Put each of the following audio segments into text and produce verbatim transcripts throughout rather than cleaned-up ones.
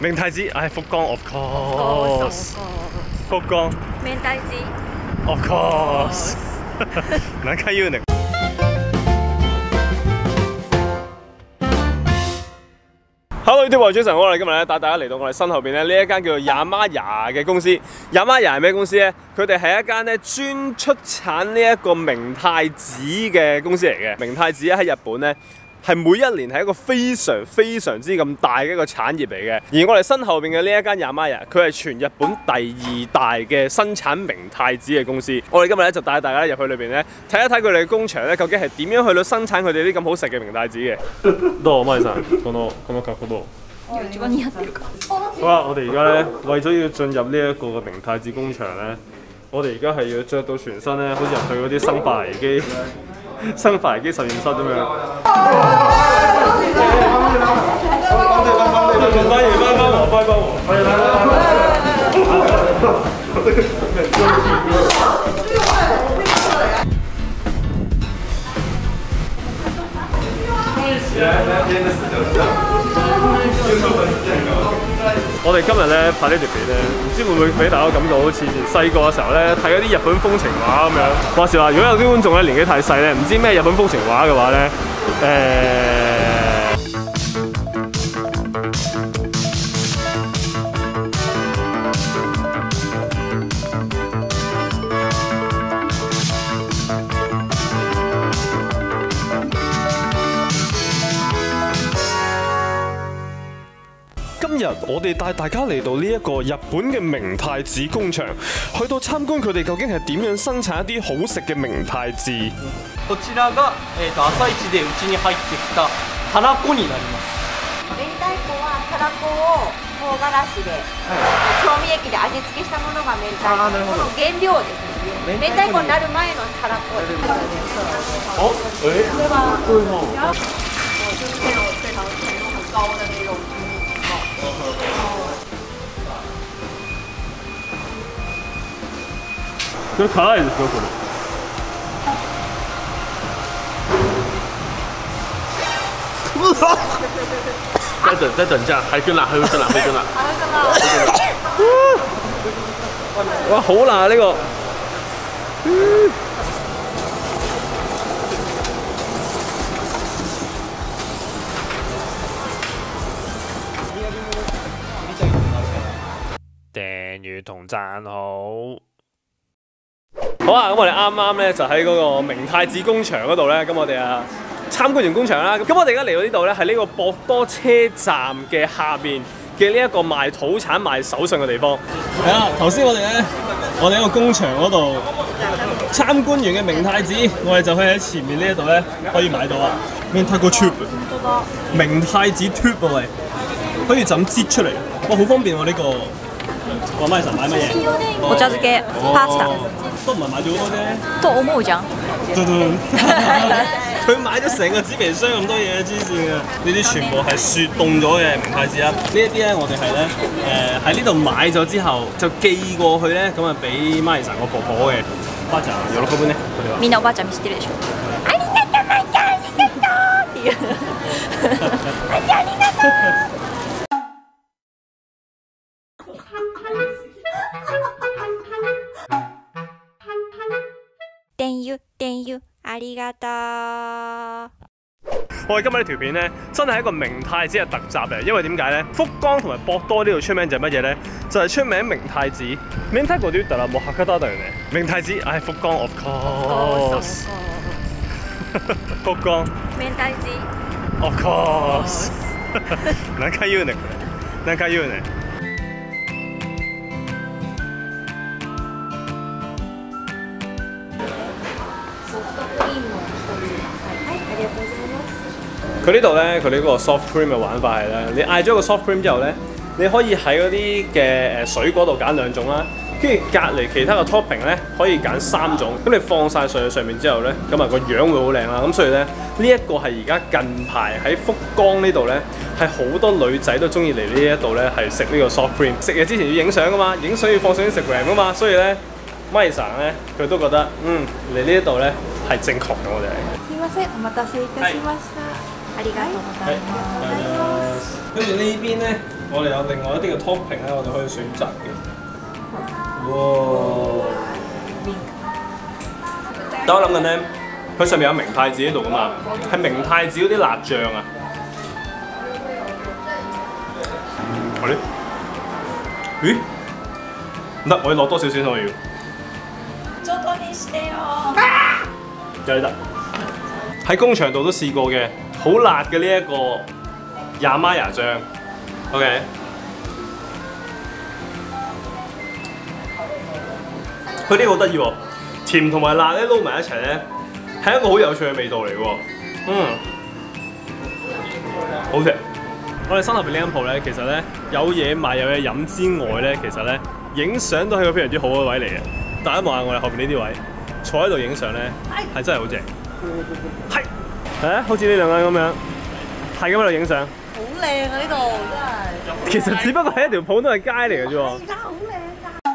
明太子，唉，福岡 of course， 福岡。 明太子 of course， 何回言うねん。Hello， 呢啲早晨，我哋今日咧帶大家嚟到我哋身後邊咧呢一間叫做 Yamaya 嘅公司。Yamaya 係咩公司咧？佢哋係一間咧專出產呢一個明太子嘅公司嚟嘅。明太子喺日本咧係每一年係一個非常非常之咁大嘅一個產業嚟嘅。而我哋身後邊嘅呢一間 Yamaya， 佢係全日本第二大嘅生產明太子嘅公司。我哋今日咧就帶大家入去裏邊咧睇一睇佢哋嘅工場咧，究竟係點樣去到生產佢哋啲咁好食嘅明太子嘅。どうも、マイさん、このこの格好どう？好啦，我哋而家咧為咗要進入呢一個嘅明太子工場咧，我哋而家係要着到全身咧，好似入去嗰啲生化危機、生化危機實驗室咁樣。翻完翻翻我，翻翻我，係啦係啦。我哋今日咧拍呢條片咧，唔知會唔會俾大家感覺好似細個嘅時候咧睇嗰啲日本風情畫咁樣。話時話，如果有啲觀眾咧年紀太細咧，唔知咩日本風情畫嘅話咧，誒、欸。今日我哋帶大家嚟到呢一個日本嘅明太子工場，去到參觀佢哋究竟係點樣生產一啲好食嘅明太子。 こちらが、えー、と朝一でうちに入ってきたたらこになります。 明太子はたらこを唐辛子で、調味液で味付けしたものが明太子。この原料ですね。明太子になる前のたらこ。 哦，诶，これはこういうの。 就是那种非常程度很高的那种。 これ辛いですよこれ。再等再等一下，還更辣，還更辣，還更辣。哇，好辣呢個！訂閱同讚好。好啊，咁我哋啱啱咧就喺嗰個明太子工場嗰度咧，咁我哋啊參觀完工場啦，咁我哋而家嚟到呢度咧係呢個博多車站嘅下邊嘅呢一個賣土產賣手信嘅地方。係啊，頭先我哋咧，我哋喺個工場嗰度參觀完嘅明太子，我哋就可以喺前面呢一度咧可以買到啊。明太子 tube， 明太子 tube 啊喂，可以就咁擠出嚟，哇好方便喎呢個。我媽神買乜嘢？ お茶漬け、パスタ。 都唔係買咗好多啫。 と思うじゃん。 佢買咗成個紙皮箱咁多嘢，黐線啊！呢啲全部係雪凍咗嘅明太子啊！呢一啲咧，我哋係咧誒喺呢度買咗之後就寄過去咧，咁啊俾媽神個婆婆嘅。ばあちゃん喜ぶね。 みんなおばあちゃん知ってるでしょ。ありがとうばあちゃん、ありがとうっていう。ばあちゃんありがとう。電油電油ありがとう。 我哋今日呢條片咧，真係一個明太子嘅特集嚟，因為點解咧？福岡同埋博多呢度出名就係乜嘢咧？就係出名明太子。明太子って言ったらもう博多だよね。明太子，唉，福岡 of course。福岡。 明太子。 of course。何回言うねんこれ。何回言うねん。佢呢度咧，佢呢個 soft cream 嘅玩法係咧，你嗌咗個 soft cream之後咧，你可以喺嗰啲嘅誒水果度揀兩種啦，跟住隔離其他嘅 topping 咧可以揀三種，咁你放晒上去上面之後咧，咁啊個樣會好靚啦。咁所以咧，呢一個係而家近排喺福岡呢度咧，係好多女仔都中意嚟呢一度咧係食呢個 soft cream。食嘢之前要影相噶嘛，影相要放上 Instagram 噶嘛，所以咧 Mai-san 咧佢都覺得嗯嚟呢一度咧係正確嘅我哋。 すみません、お待たせいたしました。ありがとうございます。 跟住呢邊咧， 我哋有另外一啲嘅 topping 咧，我哋可以選擇嘅。哇！但我諗緊咧，佢上面有明太子喺度噶嘛，係明太子嗰啲辣醬啊。我咧，咦？唔得，我要落多少少我要。 外にしてよ。 有得。喺工場度都試過嘅，好辣嘅呢一個亞麻椰醬。OK。佢呢個好得意喎，甜同埋辣咧撈埋一齊咧，係一個好有趣嘅味道嚟喎。嗯，好食。我哋新後邊呢間鋪咧，其實咧有嘢賣有嘢飲之外咧，其實咧影相都係個非常之好嘅位嚟嘅。大家望下我哋後邊呢啲位，坐喺度影相咧係真係好正。係，係啊，好似呢兩個人咁樣，係咁喺度影相。 好靚啊！呢度真係。 其實只不過係一條普通嘅街嚟嘅啫喎。 而家好靚㗎。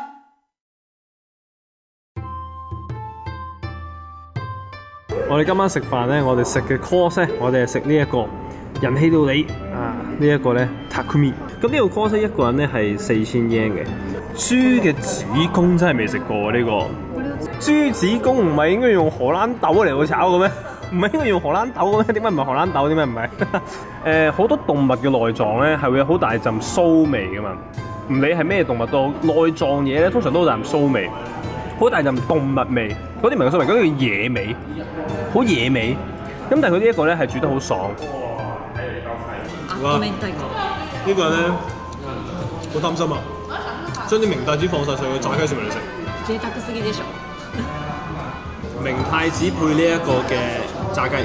我哋今晚食飯咧，我哋食嘅 course 咧，我哋係食呢一個人氣料理啊，呢一個咧 Takumi。咁呢個 course 一個人咧係四千 yen 嘅。豬嘅子宮真係未食過喎呢個。豬子宮唔係應該用荷蘭豆嚟去炒嘅咩？唔係應該用荷蘭豆嘅咩？點解唔係荷蘭豆？點解唔係？誒好多動物嘅內臟咧係會有好大陣騷味㗎嘛。唔理係咩動物都好，內臟嘢咧通常都有陣騷味，好大陣動物味。嗰啲唔係騷味，嗰啲叫野味，好野味。咁但係佢呢一個咧係煮得好爽。 哇！呢個人咧好貪心啊！將啲明太子放晒上去炸雞上面嚟食。 贅沢すぎでしょ。 明太子配呢一個嘅炸雞。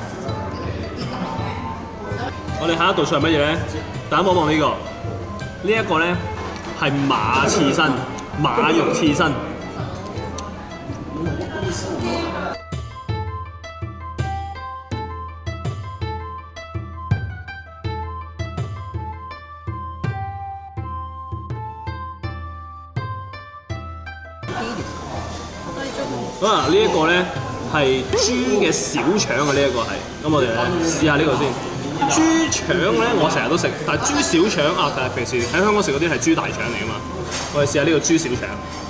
我哋下一道菜係乜嘢咧？大家望望呢個，呢一個咧係馬刺身，馬肉刺身。咁啊，呢一個咧係豬嘅小腸啊，呢一個係。咁我哋咧試下呢個先。豬腸咧，我成日都食，但係豬小腸啊，但係平時喺香港食嗰啲係豬大腸嚟㗎嘛。我哋試下呢個豬小腸。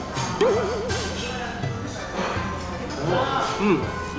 嗯，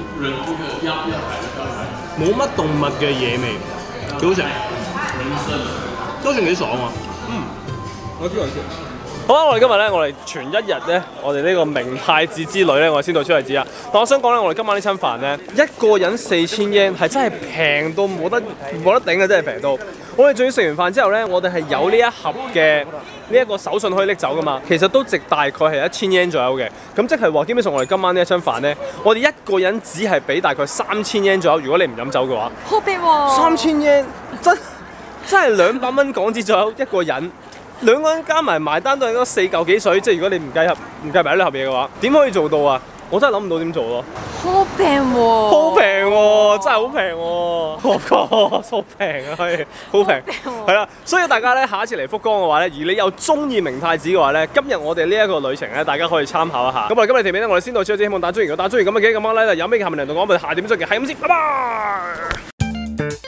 冇乜動物嘅野味，幾好食，都算幾爽喎。嗯，我知我知。 好啦，我哋今日咧，我哋全一日咧，我哋呢個明太子之旅咧，我哋先到出嚟止啊。但我想講咧，我哋今晚呢餐飯咧，一個人四千 yen 係真係平到冇得冇得頂嘅，真係平到。我哋仲要食完飯之後咧，我哋係有呢一盒嘅呢一個手信可以拎走噶嘛。其實都值大概係一千 yen 左右嘅。咁即係話，基本上我哋今晚呢一餐飯咧，我哋一個人只係俾大概三千 yen 左右。如果你唔飲酒嘅話， 好平喎。 三千 yen 真真係兩百蚊港紙左右一個人。兩個人加埋埋單都係嗰四嚿幾水，即係如果你唔計合唔計埋呢盒嘢嘅話，點可以做到啊？我真係諗唔到點做咯。 好平喎！ 好平喎，真係好平喎！我講好平啊，係好平，係啦。所以大家咧下一次嚟福岡嘅話咧，而你又中意明太子嘅話咧，今日我哋呢一個旅程咧，大家可以參考一下。咁我哋今日條片咧，我哋先到此為止，希望大家中意。如果大家中意咁嘅嘅咁樣咧，有咩嘅下面嚟同我，我哋下點再見，係咁先，拜拜。